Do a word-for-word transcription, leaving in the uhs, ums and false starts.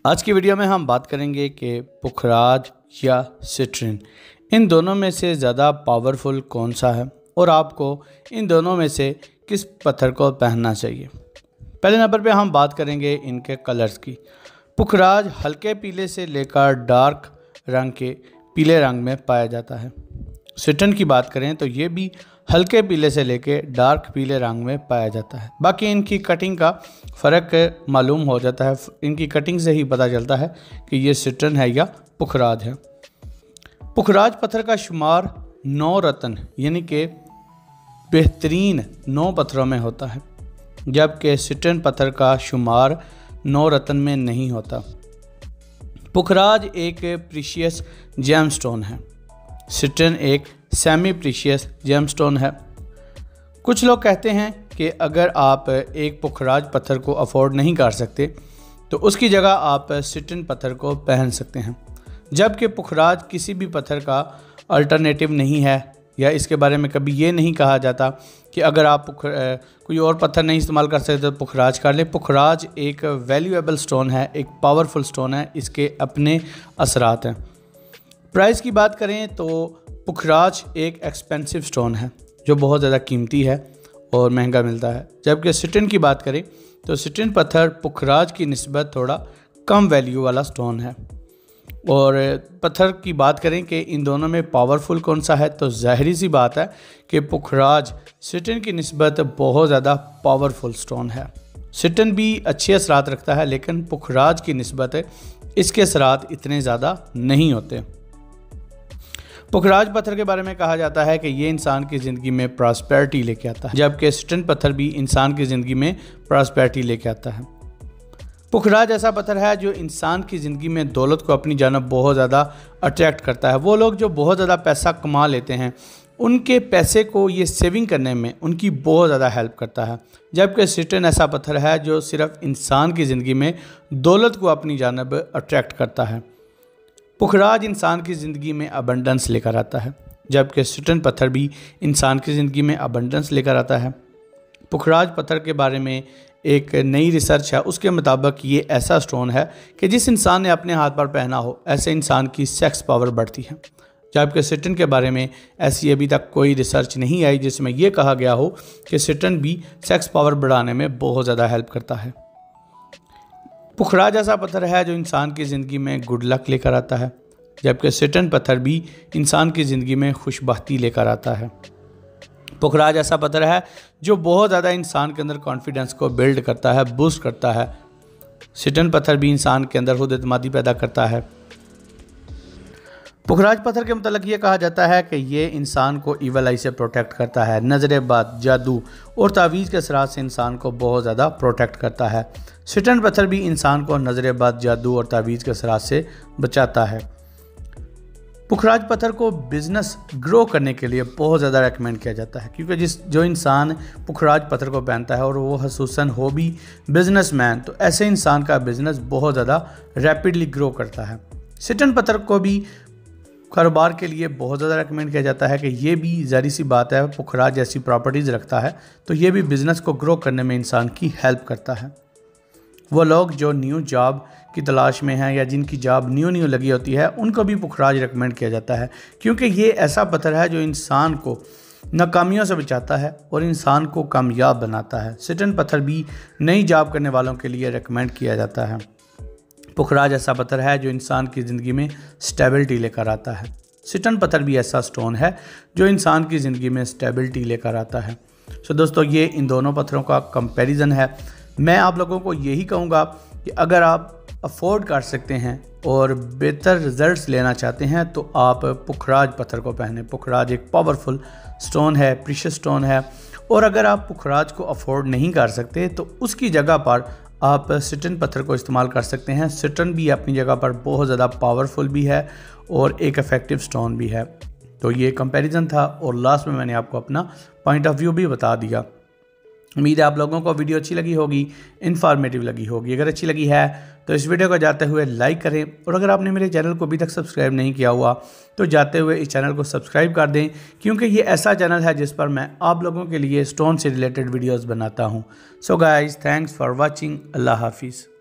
आज की वीडियो में हम बात करेंगे कि पुखराज या सिट्रिन इन दोनों में से ज़्यादा पावरफुल कौन सा है और आपको इन दोनों में से किस पत्थर को पहनना चाहिए। पहले नंबर पे हम बात करेंगे इनके कलर्स की। पुखराज हल्के पीले से लेकर डार्क रंग के पीले रंग में पाया जाता है। सिट्रिन की बात करें तो ये भी हल्के पीले से लेके डार्क पीले रंग में पाया जाता है। बाकी इनकी कटिंग का फ़र्क मालूम हो जाता है, इनकी कटिंग से ही पता चलता है कि ये सिट्रिन है या पुखराज है। पुखराज पत्थर का शुमार नौ रत्न यानी कि बेहतरीन नौ पत्थरों में होता है, जबकि सिट्रिन पत्थर का शुमार नौ रत्न में नहीं होता। पुखराज एक प्रीशियस जेमस्टोन है, सिट्रिन एक सेमी प्रीशियस जेमस्टोन है। कुछ लोग कहते हैं कि अगर आप एक पुखराज पत्थर को अफोर्ड नहीं कर सकते तो उसकी जगह आप सिट्रिन पत्थर को पहन सकते हैं, जबकि पुखराज किसी भी पत्थर का अल्टरनेटिव नहीं है, या इसके बारे में कभी ये नहीं कहा जाता कि अगर आप कोई और पत्थर नहीं इस्तेमाल कर सकते तो पुखराज कर लें। पुखराज एक वैल्यूएबल स्टोन है, एक पावरफुल स्टोन है, इसके अपने असरात हैं। प्राइस की बात करें तो पुखराज एक एक्सपेंसिव स्टोन है जो बहुत ज़्यादा कीमती है और महंगा मिलता है, जबकि सिट्रिन की बात करें तो सिट्रिन पत्थर पुखराज की निस्बत थोड़ा कम वैल्यू वाला स्टोन है। और पत्थर की बात करें कि इन दोनों में पावरफुल कौन सा है तो जाहिर सी बात है कि पुखराज सिट्रिन की निस्बत बहुत ज़्यादा पावरफुल स्टोन है। सिट्रिन भी अच्छे असरात रखता है, लेकिन पुखराज की निस्बत इसके असरात इतने ज़्यादा नहीं होते। पुखराज पत्थर के बारे में कहा जाता है कि ये इंसान की ज़िंदगी में प्रॉस्पेरिटी लेके आता है, जबकि सिट्रिन पत्थर भी इंसान की ज़िंदगी में प्रॉस्पेरिटी लेके आता है। पुखराज ऐसा पत्थर है जो इंसान की ज़िंदगी में दौलत को अपनी जानब बहुत ज़्यादा अट्रैक्ट करता है। वो लोग जो बहुत ज़्यादा पैसा कमा लेते हैं, उनके पैसे को ये सेविंग करने में उनकी बहुत ज़्यादा हेल्प करता है, जबकि सिट्रिन ऐसा पत्थर है जो सिर्फ इंसान की ज़िंदगी में दौलत को अपनी जानब अट्रैक्ट करता है। पुखराज इंसान की ज़िंदगी में अबंडेंस लेकर आता है, जबकि सिट्रिन पत्थर भी इंसान की ज़िंदगी में अबंडेंस लेकर आता है। पुखराज पत्थर के बारे में एक नई रिसर्च है, उसके मुताबिक ये ऐसा स्टोन है कि जिस इंसान ने अपने हाथ पर पहना हो ऐसे इंसान की सेक्स पावर बढ़ती है, जबकि सिट्रिन के बारे में ऐसी अभी तक कोई रिसर्च नहीं आई जिसमें यह कहा गया हो कि सिट्रिन भी सेक्स पावर बढ़ाने में बहुत ज़्यादा हेल्प करता है। पुखराज ऐसा पत्थर है जो इंसान की ज़िंदगी में गुड लक लेकर आता है, जबकि सिट्रिन पत्थर भी इंसान की ज़िंदगी में खुशबख्ती लेकर आता है। पुखराज ऐसा पत्थर है जो बहुत ज़्यादा इंसान के अंदर कॉन्फिडेंस को बिल्ड करता है, बूस्ट करता है। सिट्रिन पत्थर भी इंसान के अंदर खुद एतमादी पैदा करता है। पुखराज पत्थर के मतलब ये कहा जाता है कि ये इंसान को ईवल आई से प्रोटेक्ट करता है, नज़रेबाद, जादू और तावीज़ के असरात से इंसान को बहुत ज़्यादा प्रोटेक्ट करता है। सिट्रिन पत्थर भी इंसान को नज़रेबाद, जादू और तावीज़ के असरात से बचाता है। पुखराज पत्थर को बिज़नेस ग्रो करने के लिए बहुत ज़्यादा रेकमेंड किया जाता है, क्योंकि जिस जो इंसान पुखराज पत्थर को पहनता है और वो खसूसन हो भी बिजनेसमैन, तो ऐसे इंसान का बिज़नेस बहुत ज़्यादा रैपिडली ग्रो करता है। सिट्रिन पत्थर को भी कारोबार के लिए बहुत ज़्यादा रेकमेंड किया जाता है कि ये भी ज़ाहिर सी बात है, पुखराज जैसी प्रॉपर्टीज़ रखता है तो ये भी बिज़नेस को ग्रो करने में इंसान की हेल्प करता है। वो लोग जो न्यू जॉब की तलाश में हैं या जिनकी जॉब न्यू न्यू लगी होती है, उनको भी पुखराज रेकमेंड किया जाता है, क्योंकि ये ऐसा पत्थर है जो इंसान को नाकामियों से बचाता है और इंसान को कामयाब बनाता है। सिट्रिन पत्थर भी नई जॉब करने वालों के लिए रेकमेंड किया जाता है। पुखराज ऐसा पत्थर है जो इंसान की ज़िंदगी में स्टेबिलिटी लेकर आता है। सिट्रिन पत्थर भी ऐसा स्टोन है जो इंसान की ज़िंदगी में स्टेबिलिटी लेकर आता है। सो दोस्तों, ये इन दोनों पत्थरों का कंपैरिजन है। मैं आप लोगों को यही कहूँगा कि अगर आप अफोर्ड कर सकते हैं और बेहतर रिजल्ट्स लेना चाहते हैं तो आप पुखराज पत्थर को पहने। पुखराज एक पावरफुल स्टोन है, प्रीशियस स्टोन है। और अगर आप पुखराज को अफोर्ड नहीं कर सकते तो उसकी जगह पर आप सिट्रिन पत्थर को इस्तेमाल कर सकते हैं। सिट्रिन भी अपनी जगह पर बहुत ज़्यादा पावरफुल भी है और एक इफ़ेक्टिव स्टोन भी है। तो ये कंपैरिजन था और लास्ट में मैंने आपको अपना पॉइंट ऑफ व्यू भी बता दिया। उम्मीद है आप लोगों को वीडियो अच्छी लगी होगी, इन्फॉर्मेटिव लगी होगी। अगर अच्छी लगी है तो इस वीडियो को जाते हुए लाइक करें, और अगर आपने मेरे चैनल को अभी तक सब्सक्राइब नहीं किया हुआ तो जाते हुए इस चैनल को सब्सक्राइब कर दें, क्योंकि ये ऐसा चैनल है जिस पर मैं आप लोगों के लिए स्टोन से रिलेटेड वीडियोस बनाता हूँ। So guys, thanks for watching. अल्लाह हाफिज़।